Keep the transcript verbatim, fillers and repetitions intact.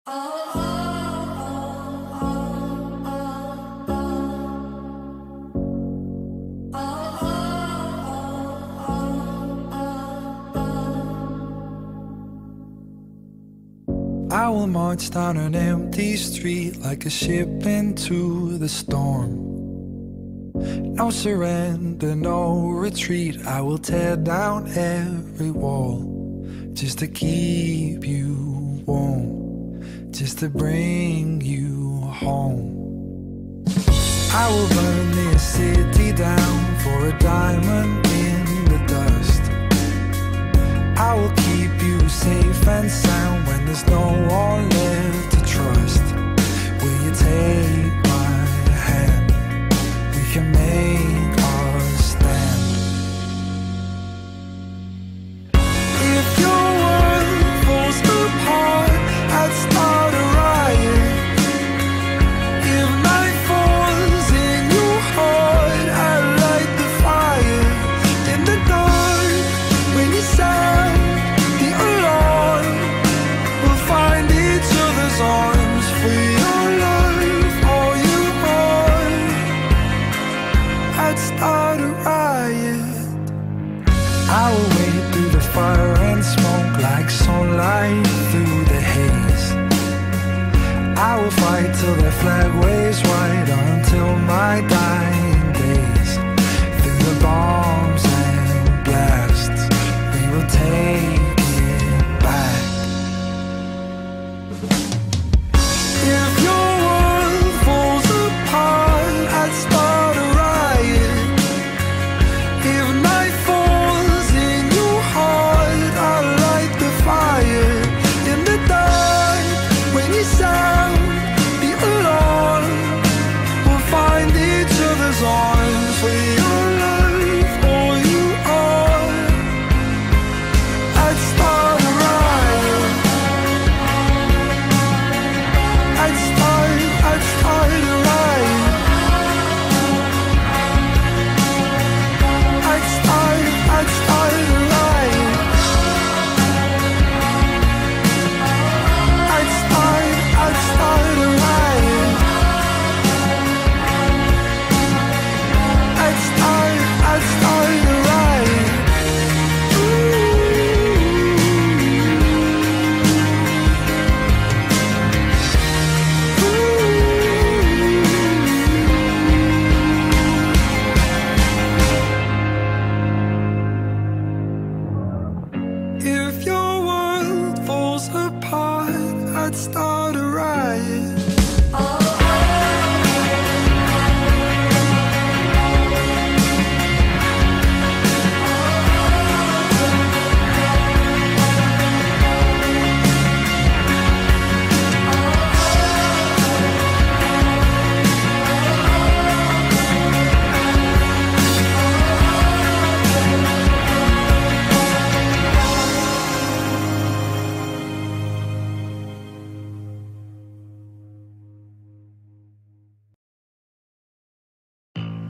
I will march down an empty street like a ship into the storm. No surrender, no retreat. I will tear down every wall just to keep you warm, just to bring you home. I will burn this city down for a diamond in the dust. I will keep you safe and sound when there's no one left to trust. Will you take my hand? We can make our stand. If your world falls apart, I'd start a riot. If night falls in your heart, I'd light the fire. In the dark, when you sound the alarm, we'll find each other's arms. For your life, all you want, I'd start a riot. I will wait through the fire and smoke like sunlight through the haze. I will fight till the flag waves white until my dying days. Through the bombs and blasts, we will take it back. If your world falls apart, I'd start a riot. If night falls in your heart, I'll light the fire. In the dark, when you sound the alarm, we'll find each other's arms. For your life, all you are, I'd start a riot. I'd start, I'd start a riot. I'd start, I'd start a riot. I'd start, I'd start a riot. I'd start, I'd start a riot. If your world falls apart, I'd start a riot.